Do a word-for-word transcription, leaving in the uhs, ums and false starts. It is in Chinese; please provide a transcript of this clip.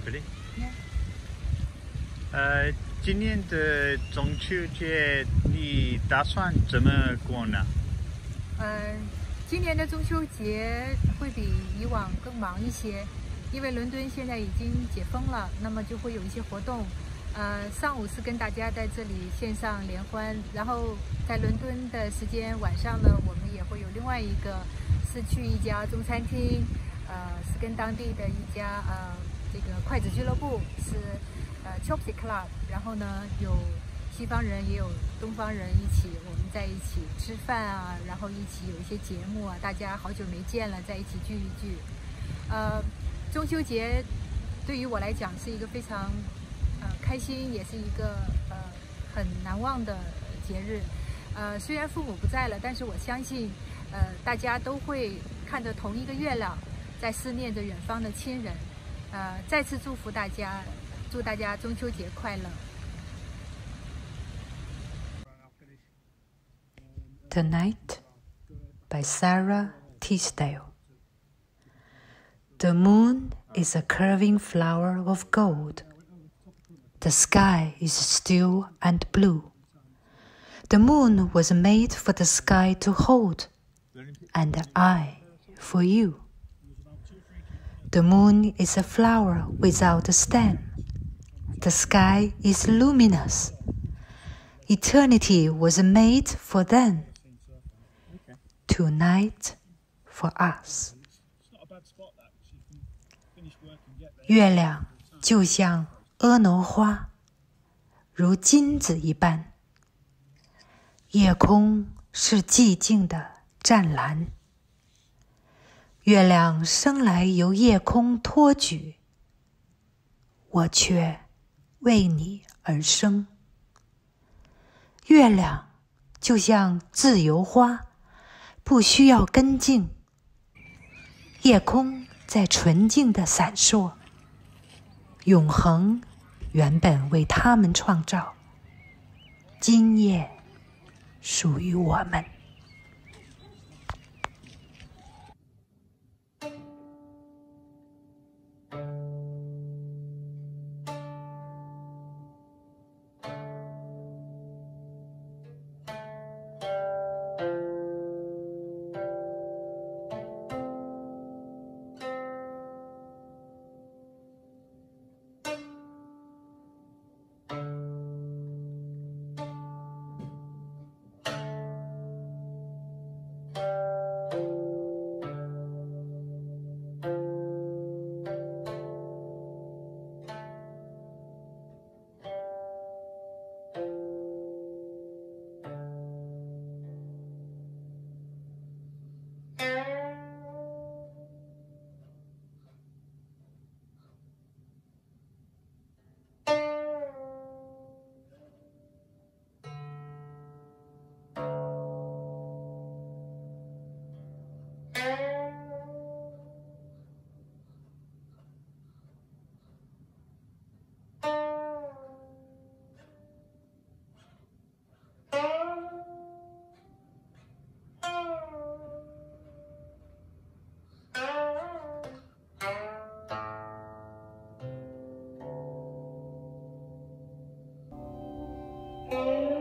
Really? Yeah. 呃，今年的中秋节你打算怎么过呢？ 呃，今年的中秋节会比以往更忙一些，因为伦敦现在已经解封了，那么就会有一些活动。呃，上午是跟大家在这里线上联欢，然后在伦敦的时间晚上呢，我们也会有另外一个，是去一家中餐厅，呃，是跟当地的一家呃这个筷子俱乐部是呃 Chopstick Club， 然后呢有西方人也有东方人一起，我们在一起吃饭啊，然后一起有一些节目啊，大家好久没见了，在一起聚一聚。呃，中秋节对于我来讲是一个非常呃开心，也是一个呃很难忘的节日。呃，虽然父母不在了，但是我相信，呃，大家都会看着同一个月亮，在思念着远方的亲人。呃，再次祝福大家，祝大家中秋节快乐。 The Night by Sarah Teasdale. The moon is a curving flower of gold. The sky is still and blue. The moon was made for the sky to hold, and I for you. The moon is a flower without a stem. The sky is luminous. Eternity was made for them. Tonight for us. 月亮就像婀娜花，如金子一般。夜空是寂静的湛蓝。月亮生来由夜空托举，我却为你而生。月亮就像自由花，不需要根茎。夜空在纯净地闪烁，永恒原本为他们创造，今夜属于我们。 Thank you.